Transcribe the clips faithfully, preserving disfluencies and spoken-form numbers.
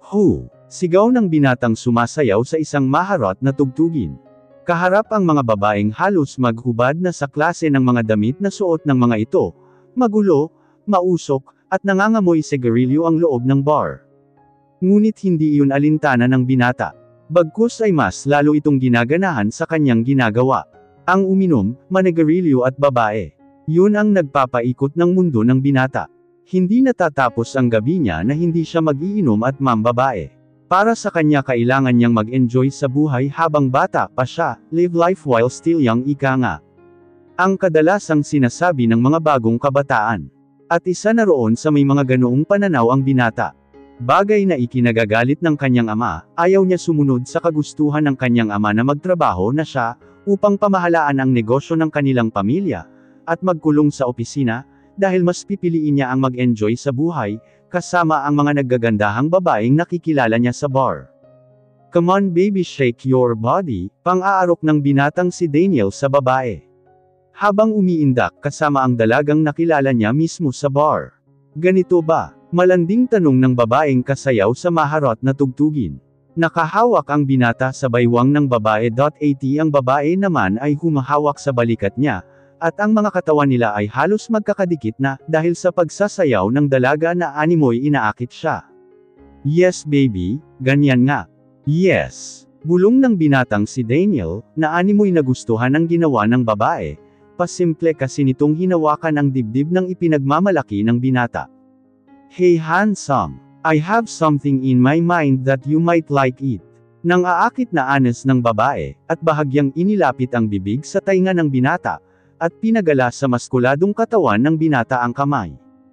Hu! Sigaw ng binatang sumasayaw sa isang maharot na tugtugin. Kaharap ang mga babaeng halos maghubad na sa klase ng mga damit na suot ng mga ito. Magulo, mausok, at nangangamoy sigarilyo ang loob ng bar. Ngunit hindi iyon alintana ng binata. Bagkus ay mas lalo itong ginaganahan sa kanyang ginagawa. Ang uminom, manigarilyo at babae. Yun ang nagpapaikot ng mundo ng binata. Hindi natatapos ang gabi niya na hindi siya mag-iinom at mambabae. Para sa kanya kailangan niyang mag-enjoy sa buhay habang bata pa siya, live life while still young ika nga. Ang kadalasang sinasabi ng mga bagong kabataan. At isa na roon sa may mga ganoong pananaw ang binata. Bagay na ikinagagalit ng kanyang ama, ayaw niya sumunod sa kagustuhan ng kanyang ama na magtrabaho na siya, upang pamahalaan ang negosyo ng kanilang pamilya, at magkulong sa opisina, dahil mas pipiliin niya ang mag-enjoy sa buhay, kasama ang mga naggagandahang babaeng nakikilala niya sa bar. Come on baby shake your body, pang-aarok ng binatang si Daniel sa babae. Habang umiindak kasama ang dalagang nakilala niya mismo sa bar. Ganito ba? Malanding tanong ng babaeng kasayaw sa maharot na tugtugin. Nakahawak ang binata sa baywang ng babae. At ang babae naman ay humahawak sa balikat niya, at ang mga katawan nila ay halos magkakadikit na, dahil sa pagsasayaw ng dalaga na animoy inaakit siya. Yes baby, ganyan nga. Yes. Bulong ng binatang si Daniel, na animoy nagustuhan ang ginawa ng babae, pasimple kasi nitong hinawakan ang dibdib ng ipinagmamalaki ng binata. Hey handsome, I have something in my mind that you might like it. Nang aakit na anes ng babae, at bahagyang inilapit ang bibig sa tainga ng binata, at pinagala sa maskuladong katawan ng binata ang kamay.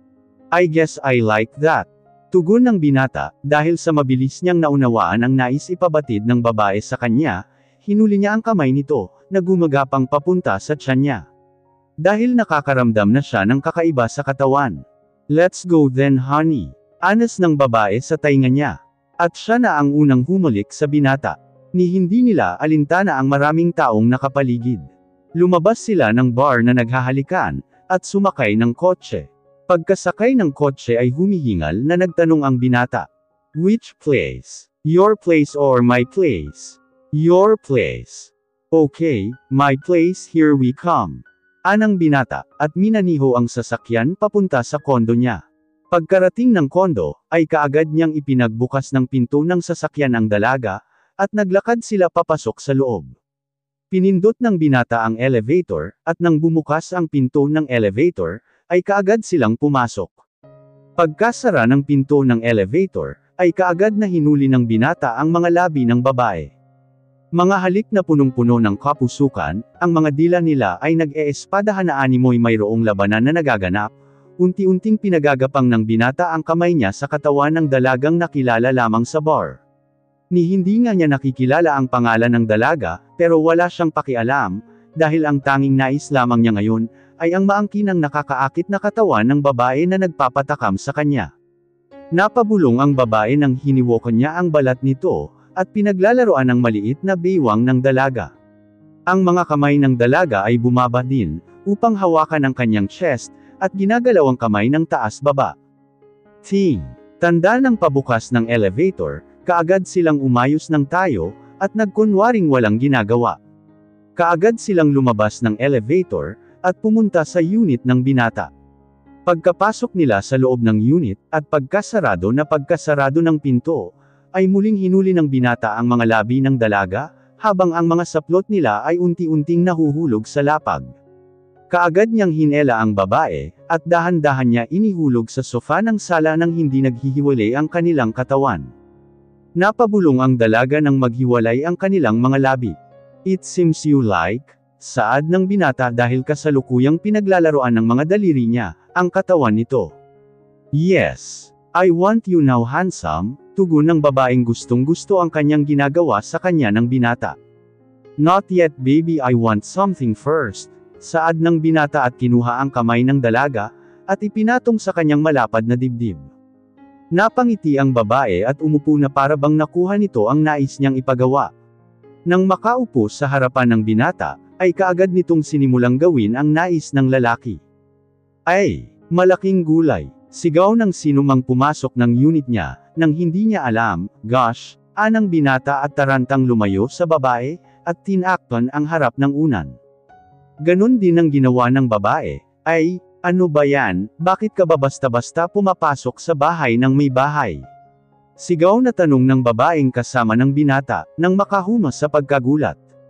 I guess I like that. Tugon ng binata, dahil sa mabilis niyang naunawaan ang nais ipabatid ng babae sa kanya, hinuli niya ang kamay nito, na gumagapang papunta sa tiyan niya. Dahil nakakaramdam na siya ng kakaiba sa katawan. Let's go then honey. Anas ng babae sa tainga niya. At siya na ang unang humalik sa binata. Ni hindi nila alintana ang maraming taong nakapaligid. Lumabas sila ng bar na naghahalikan, at sumakay ng kotse. Pagkasakay ng kotse ay humihingal na nagtanong ang binata. Which place? Your place or my place? Your place. Okay, my place, here we come. Anang binata, at minaniho ang sasakyan papunta sa kondo niya. Pagkarating ng kondo, ay kaagad niyang ipinagbukas ng pinto ng sasakyan ang dalaga, at naglakad sila papasok sa loob. Pinindot ng binata ang elevator, at nang bumukas ang pinto ng elevator, ay kaagad silang pumasok. Pagkasara ng pinto ng elevator, ay kaagad na hinuli ng binata ang mga labi ng babae. Mga halik na punong-puno ng kapusukan, ang mga dila nila ay nag-eespadahan na animoy mayroong labanan na nagaganap, unti-unting pinagagapang ng binata ang kamay niya sa katawan ng dalagang nakilala lamang sa bar. Ni hindi nga niya nakikilala ang pangalan ng dalaga, pero wala siyang pakialam, dahil ang tanging nais lamang niya ngayon, ay ang maangkin ang nakakaakit na katawan ng babae na nagpapatakam sa kanya. Napabulong ang babae nang hiniwokan niya ang balat nito, at pinaglalaroan ng maliit na baywang ng dalaga. Ang mga kamay ng dalaga ay bumaba din, upang hawakan ang kanyang chest, at ginagalaw ang kamay ng taas-baba. Ting! Tanda ng pabukas ng elevator, kaagad silang umayos ng tayo, at nagkunwaring walang ginagawa. Kaagad silang lumabas ng elevator, at pumunta sa unit ng binata. Pagkapasok nila sa loob ng unit, at pagkasarado na pagkasarado ng pinto, ay muling hinuli ng binata ang mga labi ng dalaga, habang ang mga saplot nila ay unti-unting nahuhulog sa lapag. Kaagad niyang hinela ang babae, at dahan-dahan niya inihulog sa sofa ng sala nang hindi naghihiwalay ang kanilang katawan. Napabulong ang dalaga nang maghiwalay ang kanilang mga labi. It seems you like, saad ng binata dahil kasalukuyang pinaglalaroan ng mga daliri niya, ang katawan nito. Yes, I want you now handsome, tugon ng babaeng gustong-gusto ang kanyang ginagawa sa kanya ng binata. Not yet baby, I want something first, saad ng binata at kinuha ang kamay ng dalaga, at ipinatong sa kanyang malapad na dibdib. Napangiti ang babae at umupo na para bang nakuha nito ang nais niyang ipagawa. Nang makaupo sa harapan ng binata, ay kaagad nitong sinimulang gawin ang nais ng lalaki. Ay, malaking gulay. Sigaw ng sinumang pumasok ng unit niya, nang hindi niya alam, gosh, anang binata at tarantang lumayo sa babae, at tinakpan ang harap ng unan. Ganon din ang ginawa ng babae. Ay, ano ba yan, bakit ka ba basta-basta pumapasok sa bahay ng may bahay? Sigaw na tanong ng babaeng kasama ng binata, nang makahumas sa pagkagulat.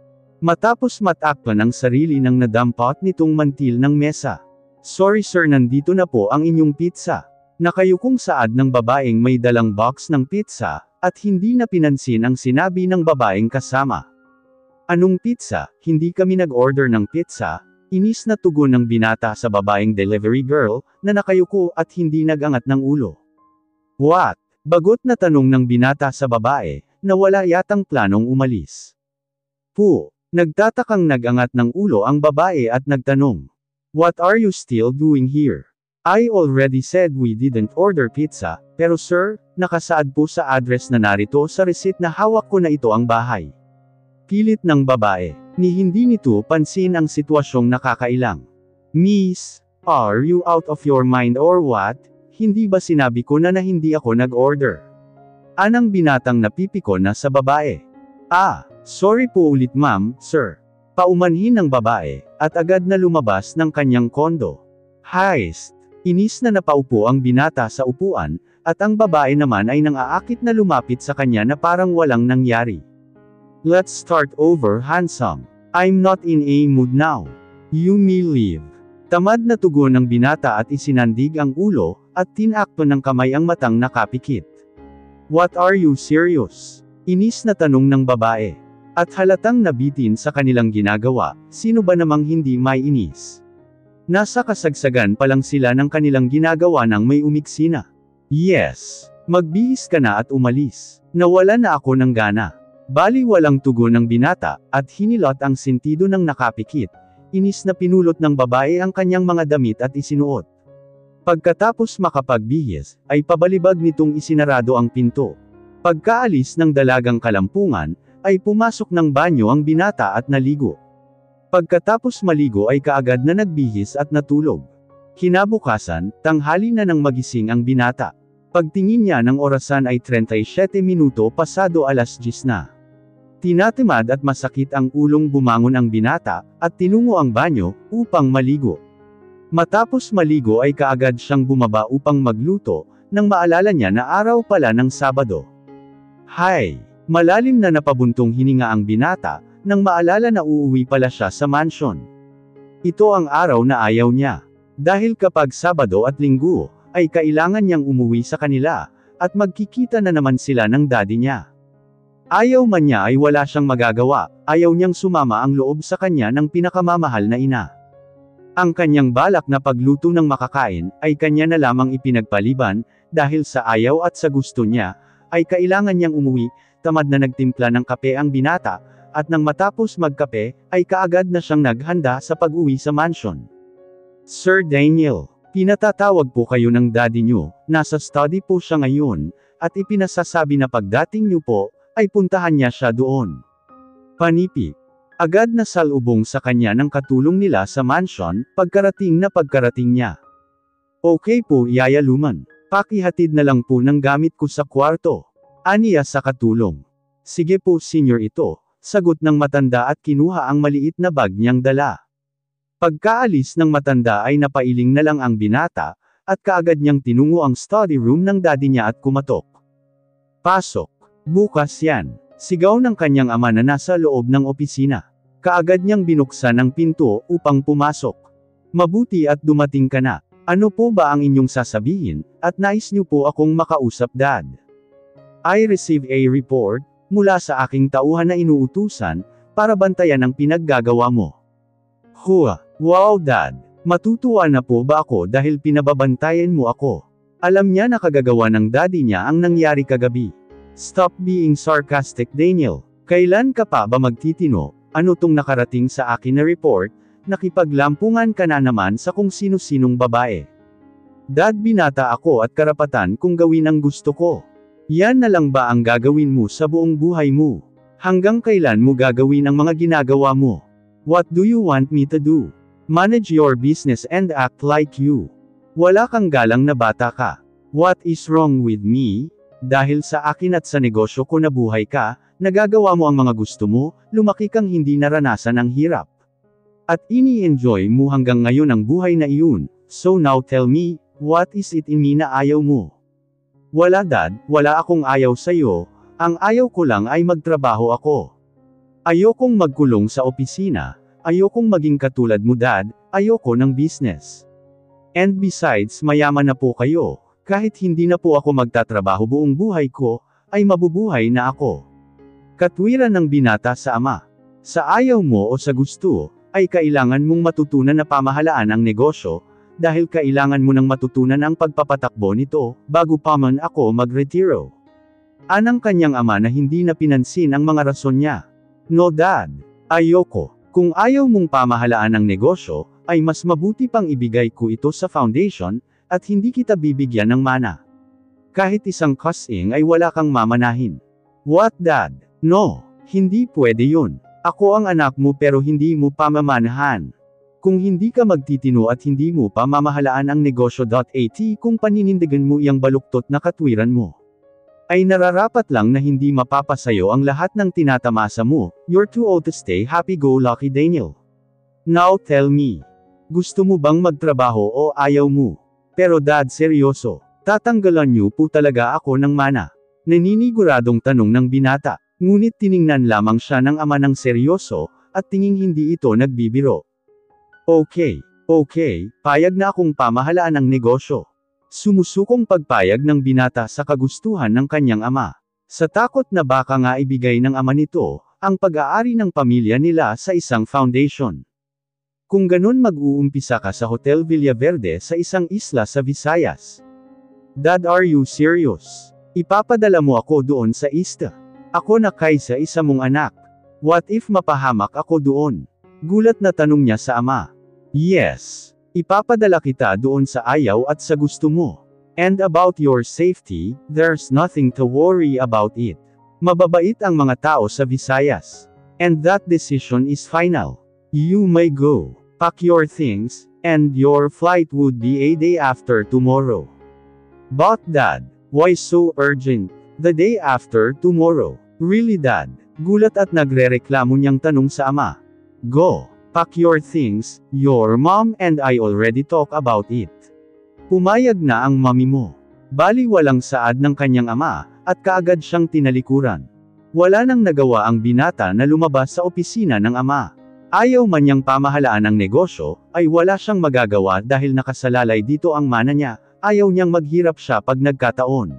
Matapos matakpan ang sarili ng nadampot nitong mantil ng mesa. Sorry sir, nandito na po ang inyong pizza. Nakayukong saad ng babaeng may dalang box ng pizza, at hindi na pinansin ang sinabi ng babaeng kasama. Anong pizza? Hindi kami nag-order ng pizza. Inis na tugon ng binata sa babaeng delivery girl, na nakayuko at hindi nag-angat ng ulo. What? Bagot na tanong ng binata sa babae, na wala yatang planong umalis. Po, nagtatakang nag-angat ng ulo ang babae at nagtanong. What are you still doing here? I already said we didn't order pizza, pero sir, nakasaad po sa address na narito sa receipt na hawak ko na ito ang bahay. Pilit ng babae, ni hindi nito pansin ang sitwasyong nakakailang. Miss, are you out of your mind or what? Hindi ba sinabi ko na na hindi ako nag-order? Anang binatang napipiko na sa babae. Ah, sorry po ulit ma'am, sir. Paumanhin ng babae, at agad na lumabas ng kanyang kondo. Heist. Inis na napaupo ang binata sa upuan, at ang babae naman ay nang-aakit na lumapit sa kanya na parang walang nangyari. Let's start over handsome. I'm not in a mood now. You may leave. Tamad na tugon ng binata at isinandig ang ulo, at tinakpan ng kamay ang matang nakapikit. What are you serious? Inis na tanong ng babae. At halatang nabitin sa kanilang ginagawa, sino ba namang hindi may inis? Nasa kasagsagan pa lang sila ng kanilang ginagawa nang may umiksi na. Yes. Magbihis ka na at umalis. Nawala na ako ng gana. Bali walang tugon ng binata, at hinilot ang sentido ng nakapikit. Inis na pinulot ng babae ang kanyang mga damit at isinuot. Pagkatapos makapagbihis, ay pabalibag nitong isinarado ang pinto. Pagkaalis ng dalagang kalampungan, ay pumasok ng banyo ang binata at naligo. Pagkatapos maligo ay kaagad na nagbihis at natulog. Kinabukasan, tanghali na nang magising ang binata. Pagtingin niya ng orasan ay thirty-seven minuto pasado alas diyes na. Tinatimad at masakit ang ulong bumangon ang binata, at tinungo ang banyo, upang maligo. Matapos maligo ay kaagad siyang bumaba upang magluto, nang maalala niya na araw pala ng Sabado. Hay! Malalim na napabuntong hininga ang binata, nang maalala na uuwi pala siya sa mansion. Ito ang araw na ayaw niya. Dahil kapag Sabado at Linggo, ay kailangan niyang umuwi sa kanila, at magkikita na naman sila ng daddy niya. Ayaw man niya ay wala siyang magagawa, ayaw niyang sumama ang loob sa kanya ng pinakamamahal na ina. Ang kanyang balak na pagluto ng makakain, ay kanya na lamang ipinagpaliban, dahil sa ayaw at sa gusto niya, ay kailangan niyang umuwi. Tamad na nagtimpla ng kape ang binata, at nang matapos magkape, ay kaagad na siyang naghanda sa pag-uwi sa mansion. Sir Daniel, pinatatawag po kayo ng daddy niyo, nasa study po siya ngayon, at ipinasasabi na pagdating niyo po, ay puntahan niya siya doon. Panipi. Agad na salubong sa kanya ng katulong nila sa mansion, pagkarating na pagkarating niya. Okay po Yaya Luman, pakihatid na lang po ng gamit ko sa kwarto. Aniya sa katulong. Sige po senior ito, sagot ng matanda at kinuha ang maliit na bag niyang dala. Pagkaalis ng matanda ay napailing na lang ang binata, at kaagad niyang tinungo ang study room ng daddy niya at kumatok. Pasok. Bukas yan. Sigaw ng kanyang ama na nasa loob ng opisina. Kaagad niyang binuksan ang pinto upang pumasok. Mabuti at dumating ka na. Ano po ba ang inyong sasabihin, at nais niyo po akong makausap dad? I received a report, mula sa aking tauhan na inuutusan, para bantayan ang pinaggagawa mo. Hua, wow dad, matutuwa na po ba ako dahil pinababantayan mo ako? Alam niya na kagagawa ng daddy niya ang nangyari kagabi. Stop being sarcastic Daniel. Kailan ka pa ba magtitino? Ano tong nakarating sa akin na report? Nakipaglampungan ka na naman sa kung sino-sinong babae. Dad, binata ako at karapatan kung gawin ang gusto ko. Yan na lang ba ang gagawin mo sa buong buhay mo? Hanggang kailan mo gagawin ang mga ginagawa mo? What do you want me to do? Manage your business and act like you. Wala kang galang na bata ka. What is wrong with me? Dahil sa akin at sa negosyo ko nabuhay ka, nagagawa mo ang mga gusto mo, lumaki kang hindi naranasan ang hirap. At ini-enjoy mo hanggang ngayon ang buhay na iyon. So now tell me, what is it in me na ayaw mo? Wala dad, wala akong ayaw sa'yo, ang ayaw ko lang ay magtrabaho ako. Ayokong magkulong sa opisina, ayokong maging katulad mo dad, ayoko ng business. And besides mayaman na po kayo, kahit hindi na po ako magtatrabaho buong buhay ko, ay mabubuhay na ako. Katwiran ng binata sa ama. Sa ayaw mo o sa gusto, ay kailangan mong matutunan na pamahalaan ang negosyo, dahil kailangan mo nang matutunan ang pagpapatakbo nito, bago pa man ako magretiro. Anang kanyang ama na hindi na pinansin ang mga rason niya. No dad, ayoko. Kung ayaw mong pamahalaan ang negosyo, ay mas mabuti pang ibigay ko ito sa foundation, at hindi kita bibigyan ng mana. Kahit isang kasing ay wala kang mamanahin. What dad? No, hindi pwede yun. Ako ang anak mo pero hindi mo pamamanahan. Kung hindi ka magtitino at hindi mo pa mamahalaan ang negosyo.at kung paninindigan mo iyang baluktot na katwiran mo, ay nararapat lang na hindi mapapasayo ang lahat ng tinatamasa mo. You're too old to stay happy-go-lucky Daniel. Now tell me, gusto mo bang magtrabaho o ayaw mo? Pero dad seryoso, tatanggalan niyo po talaga ako ng mana. Naniniguradong tanong ng binata, ngunit tiningnan lamang siya ng ama ng seryoso, at tinging hindi ito nagbibiro. Okay, okay, payag na akong pamahalaan ang negosyo. Sumusukong pagpayag ng binata sa kagustuhan ng kanyang ama. Sa takot na baka nga ibigay ng ama nito, ang pag-aari ng pamilya nila sa isang foundation. Kung ganun mag-uumpisa ka sa Hotel Villaverde sa isang isla sa Visayas. Dad, are you serious? Ipapadala mo ako doon sa isla. Ako na kaysa isa mong anak. What if mapahamak ako doon? Gulat na tanong niya sa ama. Yes. Ipapadala kita doon sa ayaw at sa gusto mo. And about your safety, there's nothing to worry about it. Mababait ang mga tao sa Visayas. And that decision is final. You may go. Pack your things, and your flight would be a day after tomorrow. But dad, why so urgent? The day after tomorrow. Really dad? Gulat at nagrereklamo niyang tanong sa ama. Go. Pack your things, your mom and I already talk about it. Pumayag na ang mami mo. Bali walang saad ng kanyang ama, at kaagad siyang tinalikuran. Wala nang nagawa ang binata na lumabas sa opisina ng ama. Ayaw man niyang pamahalaan ang negosyo, ay wala siyang magagawa dahil nakasalalay dito ang mana niya, ayaw niyang maghirap siya pag nagkataon.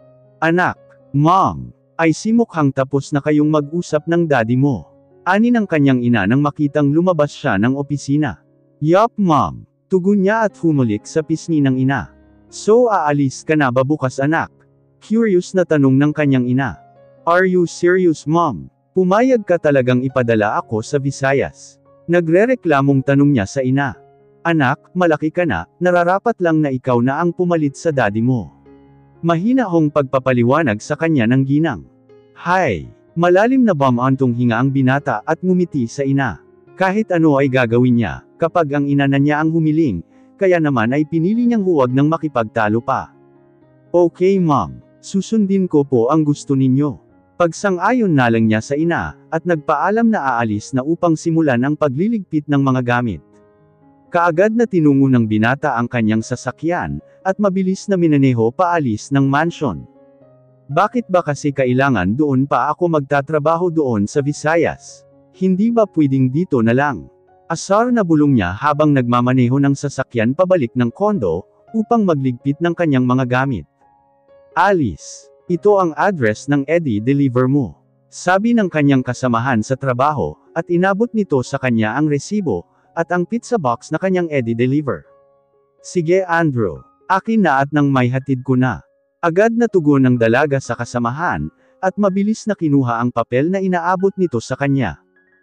Anak, mom, ay simukhang tapos na kayong mag-usap ng daddy mo. Ani ng kanyang ina nang makitang lumabas siya ng opisina. Yup mom, tugon niya at humulik sa pisngi ng ina. So aalis ka na ba bukas anak? Curious na tanong ng kanyang ina. Are you serious mom? Pumayag ka talagang ipadala ako sa Visayas. Nagrereklamong tanong niya sa ina. Anak, malaki ka na, nararapat lang na ikaw na ang pumalit sa daddy mo. Mahina hong pagpapaliwanag sa kanya ng ginang. Hay! Malalim na bumantong hinga ang binata at ngumiti sa ina. Kahit ano ay gagawin niya, kapag ang ina na niya ang humiling, kaya naman ay pinili niyang huwag nang makipagtalo pa. Okay mom, susundin ko po ang gusto ninyo. Pagsang-ayon na lang niya sa ina, at nagpaalam na aalis na upang simulan ang pagliligpit ng mga gamit. Kaagad na tinungo ng binata ang kanyang sasakyan, at mabilis na minaneho paalis ng mansion. Bakit ba kasi kailangan doon pa ako magtatrabaho doon sa Visayas? Hindi ba pwedeng dito na lang? Asar na bulong niya habang nagmamaneho ng sasakyan pabalik ng kondo, upang magligpit ng kanyang mga gamit. Alice, ito ang address ng Eddie Deliver mo. Sabi ng kanyang kasamahan sa trabaho, at inabot nito sa kanya ang resibo, at ang pizza box na kanyang Eddie Deliver. Sige Andrew, akin na at nang may hatid ko na. Agad na tugon ng dalaga sa kasamahan, at mabilis na kinuha ang papel na inaabot nito sa kanya.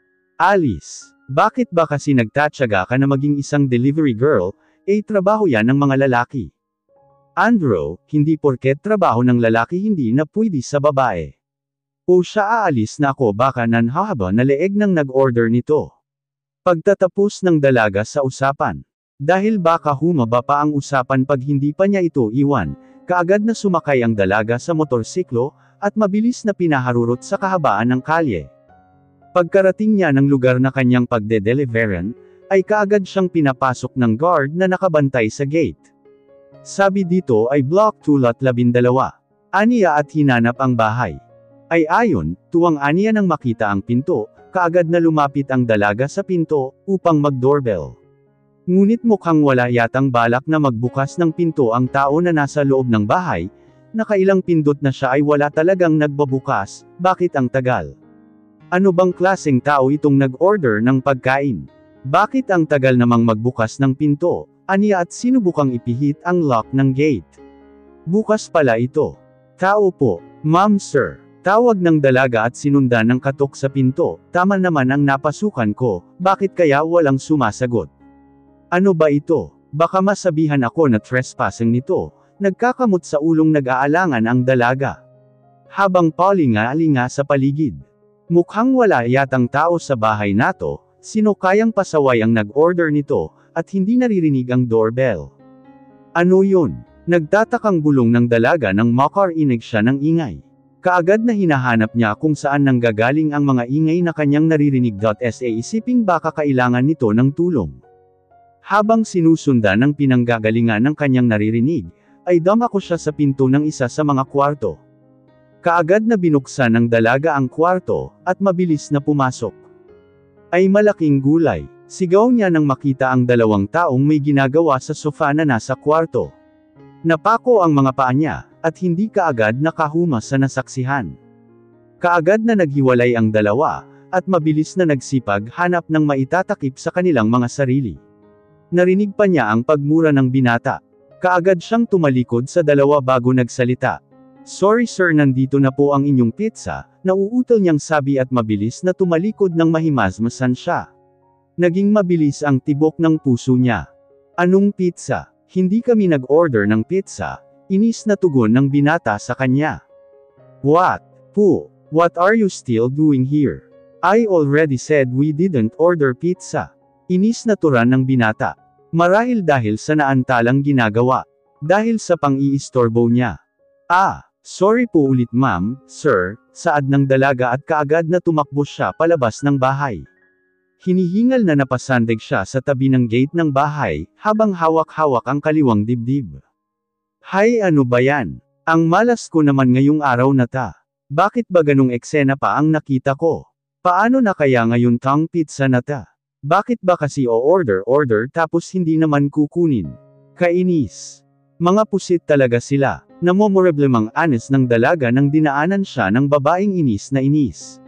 Alice, bakit ba kasi nagtatyaga ka na maging isang delivery girl, eh trabaho yan ng mga lalaki. Andrew, hindi porket trabaho ng lalaki hindi na pwede sa babae. O siya aalis na ako baka nanhahaba na leeg nang nag-order nito. Pagtatapos ng dalaga sa usapan. Dahil baka humaba pa ang usapan pag hindi pa niya ito iwan, kaagad na sumakay ang dalaga sa motorsiklo, at mabilis na pinaharurot sa kahabaan ng kalye. Pagkarating niya ng lugar na kanyang pagde-deliveran, ay kaagad siyang pinapasok ng guard na nakabantay sa gate. Sabi dito ay Block two Lot labindalawa. Aniya at hinanap ang bahay. Ay ayon, tuwang aniya nang makita ang pinto, kaagad na lumapit ang dalaga sa pinto, upang mag-doorbell. Ngunit mukhang wala yatang balak na magbukas ng pinto ang tao na nasa loob ng bahay, nakailang pindot na siya ay wala talagang nagbabukas, bakit ang tagal? Ano bang klaseng tao itong nag-order ng pagkain? Bakit ang tagal namang magbukas ng pinto? Aniya at sinubukang ipihit ang lock ng gate. Bukas pala ito. Tao po, ma'am sir. Tawag ng dalaga at sinundan ng katok sa pinto, tama naman ang napasukan ko, bakit kaya walang sumasagot? Ano ba ito? Baka masabihan ako na trespassing nito, nagkakamot sa ulong nag-aalangan ang dalaga. Habang palinga-alinga sa paligid. Mukhang wala yatang tao sa bahay nato, sino kayang pasaway ang nag-order nito, at hindi naririnig ang doorbell. Ano yun? Nagtatakang bulong ng dalaga nang makarinig siya ng ingay. Kaagad na hinahanap niya kung saan nanggagaling ang mga ingay na kanyang naririnig. Sa isiping baka kailangan nito ng tulong. Habang sinusundan ng pinanggagalingan ng kanyang naririnig, ay dumako siya sa pinto ng isa sa mga kwarto. Kaagad na binuksan ng dalaga ang kwarto, at mabilis na pumasok. Ay malaking gulay. Sigaw niya nang makita ang dalawang taong may ginagawa sa sofa na nasa kwarto. Napako ang mga paa niya, at hindi kaagad nakahuma sa nasaksihan. Kaagad na naghiwalay ang dalawa, at mabilis na nagsipag hanap ng maitatakip sa kanilang mga sarili. Narinig pa niya ang pagmura ng binata. Kaagad siyang tumalikod sa dalawa bago nagsalita. Sorry sir, nandito na po ang inyong pizza, nauutal niyang sabi at mabilis na tumalikod ng mahimasmasan siya. Naging mabilis ang tibok ng puso niya. Anong pizza? Hindi kami nag-order ng pizza, inis na tugon ng binata sa kanya. What? Po? What are you still doing here? I already said we didn't order pizza. Inis na turan ng binata. Marahil dahil sa naantalang ginagawa. Dahil sa pang-iistorbo niya. Ah, sorry po ulit ma'am, sir, saad ng dalaga at kaagad na tumakbo siya palabas ng bahay. Hinihingal na napasandig siya sa tabi ng gate ng bahay, habang hawak-hawak ang kaliwang dibdib. Hay, ano ba yan? Ang malas ko naman ngayong araw na ta. Bakit ba ganong eksena pa ang nakita ko? Paano na kaya ngayon tang pizza na ta? Bakit ba kasi o-order-order tapos hindi naman kukunin? Kainis. Mga pusit talaga sila. Namomorable mang anes ng dalaga nang dinaanan siya ng babaeng inis na inis.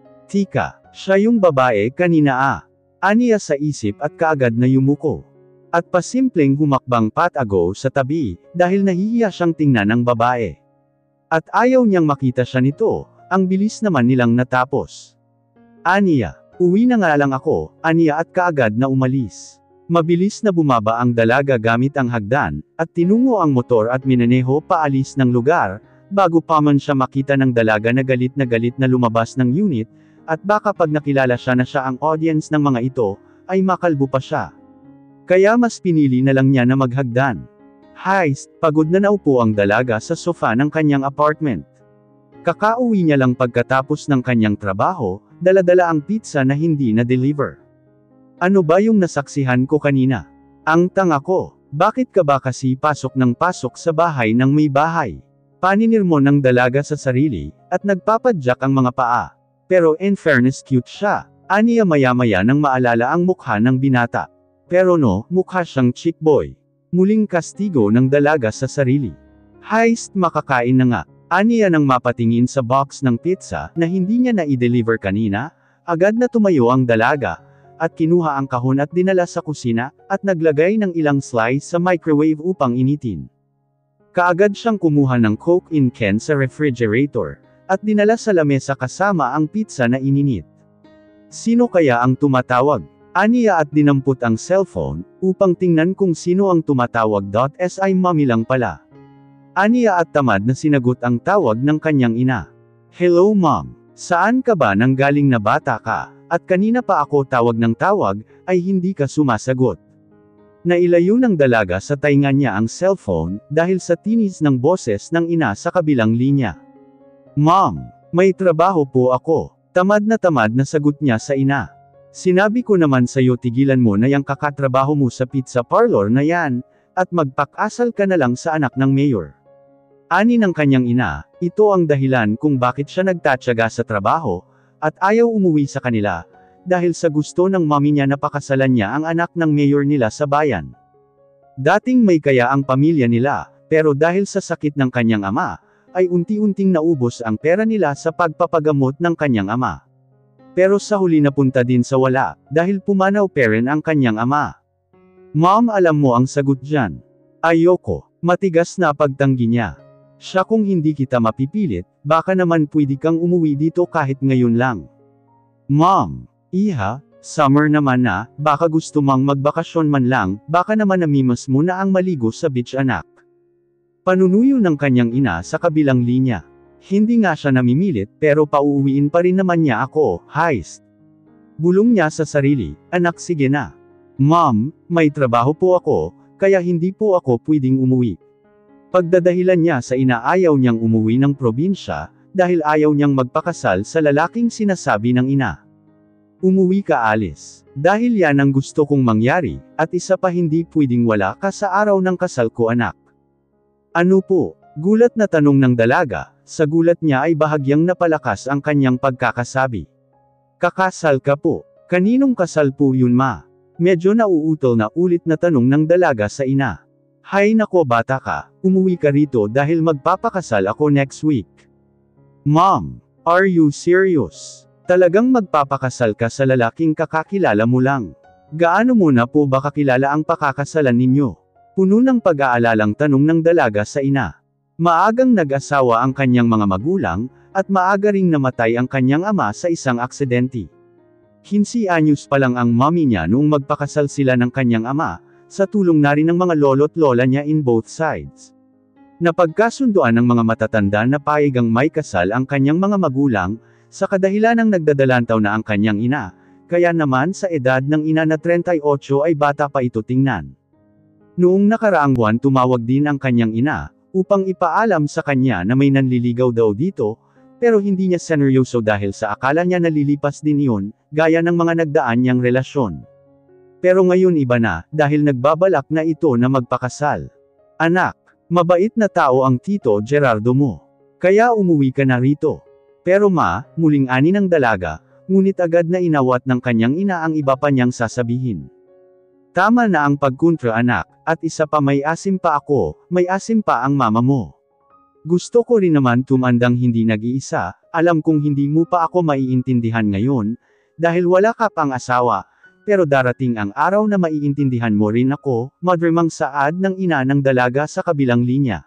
Tika, siya yung babae kanina ah. Aniya sa isip at kaagad na yumuko. At pasimpleng humakbang patago sa tabi, dahil nahihiya siyang tingnan ng babae. At ayaw niyang makita siya nito, ang bilis naman nilang natapos. Aniya, uwi na nga lang ako, aniya at kaagad na umalis. Mabilis na bumaba ang dalaga gamit ang hagdan, at tinungo ang motor at minaneho paalis ng lugar, bago pa man siya makita ng dalaga na galit na galit na lumabas ng unit, at baka pag nakilala siya na siya ang audience ng mga ito, ay makalbo pa siya. Kaya mas pinili na lang niya na maghagdan. Heist, pagod na naupo ang dalaga sa sofa ng kanyang apartment. Kakauwi niya lang pagkatapos ng kanyang trabaho, dala-dala ang pizza na hindi na-deliver. Ano ba yung nasaksihan ko kanina? Ang tanga ko, bakit ka ba kasi pasok ng pasok sa bahay ng may bahay? Paninirmo ng dalaga sa sarili, at nagpapadyak ang mga paa. Pero in fairness cute siya. Aniya maya-maya nang maalala ang mukha ng binata. Pero no, mukha siyang chick boy. Muling kastigo ng dalaga sa sarili. Heist, makakain na nga. Aniya nang mapatingin sa box ng pizza na hindi niya na-i-deliver kanina, agad na tumayo ang dalaga, at kinuha ang kahon at dinala sa kusina, at naglagay ng ilang slice sa microwave upang initin. Kaagad siyang kumuha ng Coke in can sa refrigerator, at dinala sa lamesa kasama ang pizza na ininit. Sino kaya ang tumatawag? Aniya at dinampot ang cellphone, upang tingnan kung sino ang tumatawag. Si mommy lang pala. Aniya at tamad na sinagot ang tawag ng kanyang ina. Hello mom, saan ka ba nanggaling na bata ka? At kanina pa ako tawag ng tawag, ay hindi ka sumasagot. Nailayo ng dalaga sa tainga niya ang cellphone, dahil sa tinis ng boses ng ina sa kabilang linya. Mom, may trabaho po ako. Tamad na tamad na sagot niya sa ina. Sinabi ko naman sa'yo tigilan mo na yang kakatrabaho mo sa pizza parlor na yan, at magpakasal ka na lang sa anak ng mayor. Ani ng kanyang ina, ito ang dahilan kung bakit siya nagtatyaga sa trabaho, at ayaw umuwi sa kanila, dahil sa gusto ng mami niya na pakasalan niya ang anak ng mayor nila sa bayan. Dating may kaya ang pamilya nila, pero dahil sa sakit ng kanyang ama, ay unti-unting naubos ang pera nila sa pagpapagamot ng kanyang ama. Pero sa huli napunta din sa wala, dahil pumanaw pa rin ang kanyang ama. Mom, alam mo ang sagot dyan. Ayoko. Matigas na pagtanggi niya. Siya, kung hindi kita mapipilit, baka naman pwede kang umuwi dito kahit ngayon lang. Mom, iha, summer naman na, baka gusto mang magbakasyon man lang, baka naman namimiss mo na ang maligo sa beach anak. Panunuyo ng kanyang ina sa kabilang linya. Hindi nga siya namimilit, pero pauuwiin pa rin naman niya ako, heist. Bulong niya sa sarili, anak sige na. Mom, may trabaho po ako, kaya hindi po ako pwedeng umuwi. Pagdadahilan niya sa ina ayaw niyang umuwi ng probinsya, dahil ayaw niyang magpakasal sa lalaking sinasabi ng ina. Umuwi ka Alice, dahil yan ang gusto kong mangyari, at isa pa hindi pwedeng wala ka sa araw ng kasal ko anak. Ano po? Gulat na tanong ng dalaga, sa gulat niya ay bahagyang napalakas ang kanyang pagkakasabi. Kakasal ka po. Kaninong kasal po yun ma? Medyo nauutol na ulit na tanong ng dalaga sa ina. Hay nako bata ka, umuwi ka rito dahil magpapakasal ako next week. Mom, are you serious? Talagang magpapakasal ka sa lalaking kakakilala mo lang? Gaano mo na po ba kakilala ang pakakasalan ninyo? Puno ng pag-aalalang tanong ng dalaga sa ina. Maagang nag-asawa ang kanyang mga magulang, at maaga ring namatay ang kanyang ama sa isang aksidente. Quince anyos pa lang ang mommy niya noong magpakasal sila ng kanyang ama, sa tulong na rin ng mga lolo't lola niya in both sides. Napagkasunduan ng mga matatanda na payagang may kasal ang kanyang mga magulang, sa kadahilanang nagdadalantaw na ang kanyang ina, kaya naman sa edad ng ina na thirty-eight ay bata pa ito tingnan. Noong nakaraang buwan tumawag din ang kanyang ina, upang ipaalam sa kanya na may nanliligaw daw dito, pero hindi niya seneryoso dahil sa akala niya nalilipas din iyon, gaya ng mga nagdaan niyang relasyon. Pero ngayon iba na, dahil nagbabalak na ito na magpakasal. Anak, mabait na tao ang Tito Gerardo mo. Kaya umuwi ka na rito. Pero ma, muling ani ng dalaga, ngunit agad na inawat ng kanyang ina ang iba pa niyang sasabihin. Tama na ang pagkontra anak, at isa pa may asim pa ako, may asim pa ang mama mo. Gusto ko rin naman tumandang hindi nag-iisa, alam kong hindi mo pa ako maiintindihan ngayon, dahil wala ka pang asawa, pero darating ang araw na maiintindihan mo rin ako, madrimang saad ng ina ng dalaga sa kabilang linya.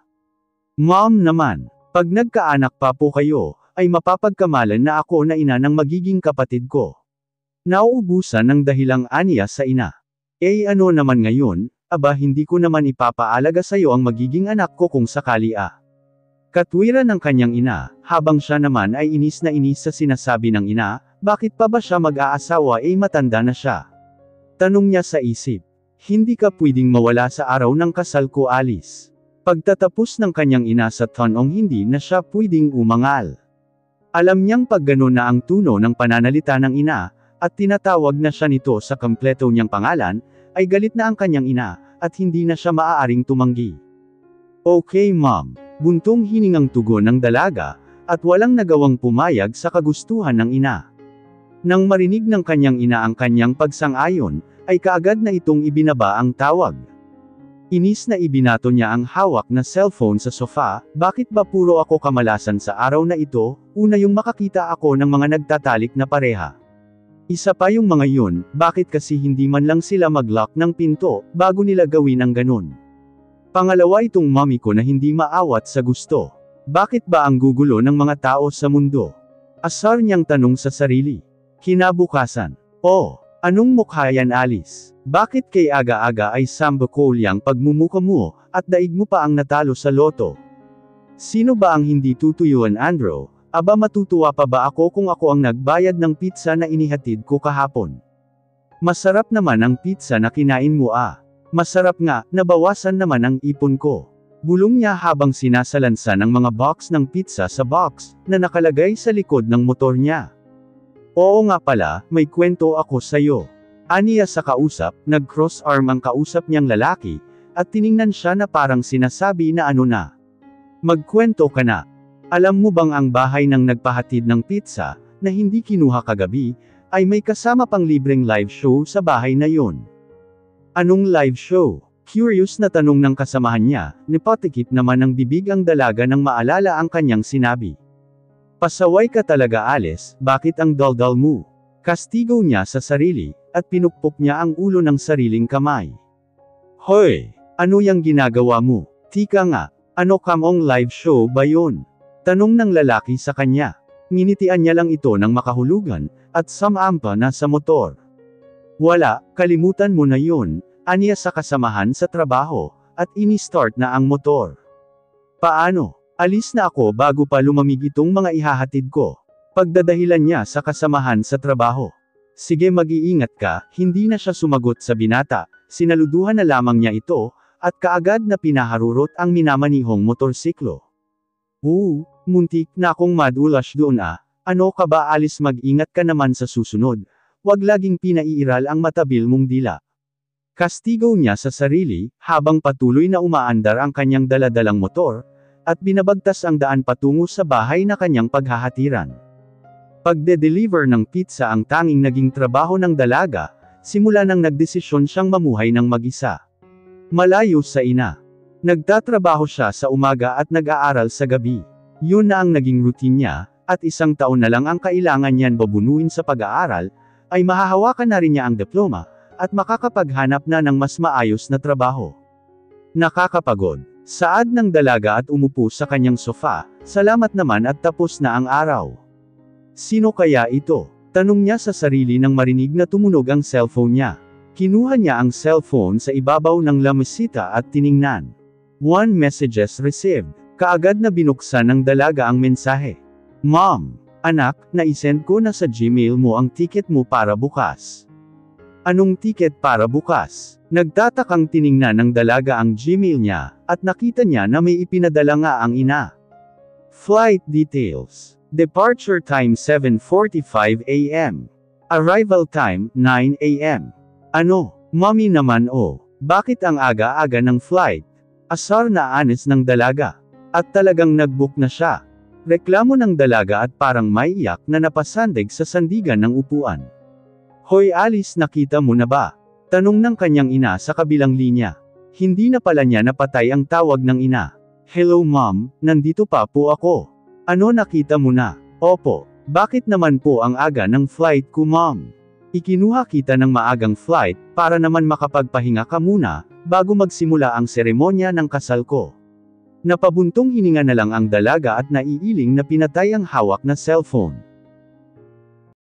Mom naman, pag nagkaanak pa po kayo, ay mapapagkamalan na ako na ina ng magiging kapatid ko. Nauubusan ng dahilang aniya sa ina. Eh ano naman ngayon, aba hindi ko naman ipapaalaga sa'yo ang magiging anak ko kung sakali ah. Katwiran ng kanyang ina, habang siya naman ay inis na inis sa sinasabi ng ina, bakit pa ba siya mag-aasawa eh matanda na siya? Tanong niya sa isip. Hindi ka pwedeng mawala sa araw ng kasal ko Alice. Pagtatapos ng kanyang ina sa tanong hindi na siya pwedeng umangal. Alam niyang pag gano'n na ang tuno ng pananalita ng ina, at tinatawag na siya nito sa kompleto niyang pangalan, ay galit na ang kanyang ina, at hindi na siya maaaring tumanggi. Okay mom, buntong hiningang tugon ng dalaga, at walang nagawang pumayag sa kagustuhan ng ina. Nang marinig ng kanyang ina ang kanyang pagsang-ayon, ay kaagad na itong ibinaba ang tawag. Inis na ibinato niya ang hawak na cellphone sa sofa, bakit ba puro ako kamalasan sa araw na ito, una yung makakita ako ng mga nagtatalik na pareha. Isa pa yung mga yun, bakit kasi hindi man lang sila mag-lock ng pinto, bago nila gawin ang ganun. Pangalawa itong mommy ko na hindi maawat sa gusto. Bakit ba ang gugulo ng mga tao sa mundo? Asar niyang tanong sa sarili. Kinabukasan. Oh, anong mukha yan Alice? Bakit kay aga-aga ay sambakolyang pagmumuka mo, at daig mo pa ang natalo sa loto? Sino ba ang hindi tutuyuan Andrew? Aba matutuwa pa ba ako kung ako ang nagbayad ng pizza na inihatid ko kahapon? Masarap naman ang pizza na kinain mo ah. Masarap nga, nabawasan naman ang ipon ko. Bulong niya habang sinasalansan ang mga box ng pizza sa box, na nakalagay sa likod ng motor niya. Oo nga pala, may kwento ako sa'yo. Aniya sa kausap, nag-cross-arm ang kausap niyang lalaki, at tiningnan siya na parang sinasabi na ano na. Magkwento ka na. Alam mo bang ang bahay ng nagpahatid ng pizza, na hindi kinuha kagabi, ay may kasama pang libreng live show sa bahay na yon. Anong live show? Curious na tanong ng kasamahan niya, nipatikip naman ng bibig ang dalaga nang maalala ang kanyang sinabi. Pasaway ka talaga Alice, bakit ang daldal mo? Kastigo niya sa sarili, at pinukpok niya ang ulo ng sariling kamay. Hoy! Ano yang ginagawa mo? Tika nga, ano kamong live show ba yon? Tanong ng lalaki sa kanya. Nginitian niya lang ito ng makahulugan, at samampa na sa motor. Wala, kalimutan mo na yun, aniya sa kasamahan sa trabaho, at ini-start na ang motor. Paano? Alis na ako bago pa lumamig itong mga ihahatid ko. Pagdadahilan niya sa kasamahan sa trabaho. Sige mag-iingat ka, hindi na siya sumagot sa binata, sinaluduhan na lamang niya ito, at kaagad na pinaharurot ang minamanihong motorsiklo. Oo, muntik na akong madulas doon ah, ano ka ba Alice mag-ingat ka naman sa susunod. Huwag laging pinaiiral ang matabil mong dila. Kastigo niya sa sarili, habang patuloy na umaandar ang kanyang daladalang motor, at binabagtas ang daan patungo sa bahay na kanyang paghahatiran. Pagde-deliver ng pizza ang tanging naging trabaho ng dalaga, simula nang nagdesisyon siyang mamuhay ng mag-isa. Malayo sa ina. Nagtatrabaho siya sa umaga at nag-aaral sa gabi. Yun na ang naging routine niya, at isang taon na lang ang kailangan niyan babunuin sa pag-aaral, ay mahahawakan na rin niya ang diploma, at makakapaghanap na ng mas maayos na trabaho. Nakakapagod. Saad ng dalaga at umupo sa kanyang sofa, salamat naman at tapos na ang araw. Sino kaya ito? Tanong niya sa sarili nang marinig na tumunog ang cellphone niya. Kinuha niya ang cellphone sa ibabaw ng lamesita at tiningnan. One messages received. Kaagad na binuksan ng dalaga ang mensahe. Mom, anak, naisend ko na sa Gmail mo ang ticket mo para bukas. Anong ticket para bukas? Nagtatakang tiningnan ng dalaga ang Gmail niya, at nakita niya na may ipinadala nga ang ina. Flight details. Departure time seven forty-five a m Arrival time, nine a m Ano, mommy naman oh, bakit ang aga-aga ng flight? Asar na anis ng dalaga. At talagang nag-book na siya. Reklamo ng dalaga at parang maiyak na napasandig sa sandigan ng upuan. Hoy Alice, nakita mo na ba? Tanong ng kanyang ina sa kabilang linya. Hindi na pala niya napatay ang tawag ng ina. Hello mom, nandito pa po ako. Ano nakita mo na? Opo, bakit naman po ang aga ng flight ko mom? Ikinuha kita ng maagang flight, para naman makapagpahinga ka muna, bago magsimula ang seremonya ng kasal ko. Napabuntong hininga na lang ang dalaga at naiiling na pinatay ang hawak na cellphone.